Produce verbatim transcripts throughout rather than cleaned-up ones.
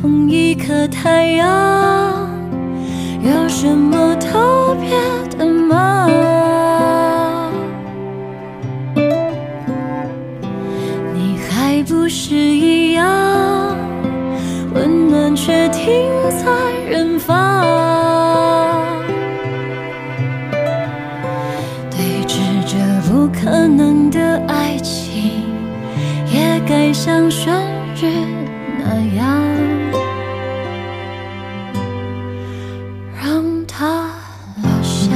同一颗太阳，有什么特别的吗？你还不是一样，温暖却停在远方，对峙着不可能的爱情，也该像旋律那样，让它落下。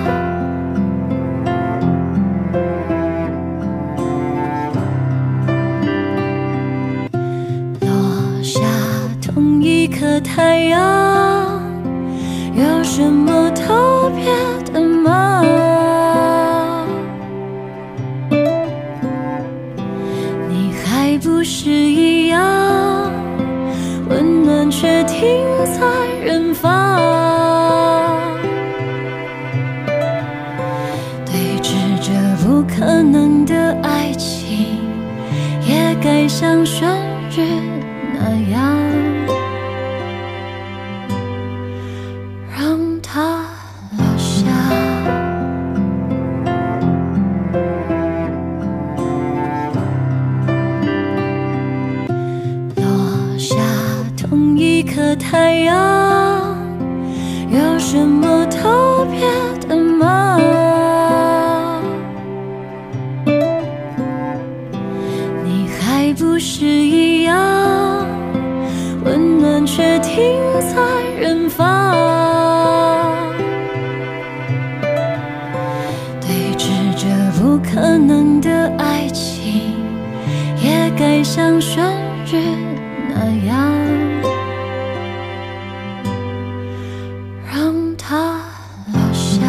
落下同一颗太阳，有什么特别的吗？你还不是一样，温暖却停在远方，对峙着不可能的爱情，也该像旋律那样，让它落下。落下同一颗太阳，有什么特别的吗？你还不是一样，温暖却停在远方，对峙着不可能的爱情，也该像旋律那样，让它落下。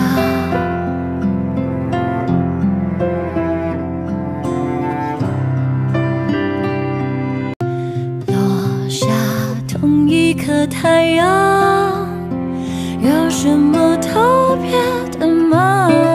落下同一颗太阳，有什么特别的吗？